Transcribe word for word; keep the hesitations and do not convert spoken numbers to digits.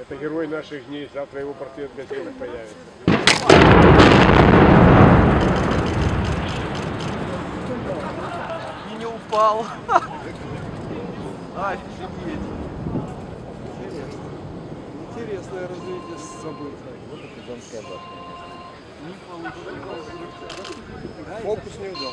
Это герой наших дней. Завтра его портрет в газетах появится. И не упал. Офигеть. Интересное развитие событий. Вот это Донская башня. Фокус не удался.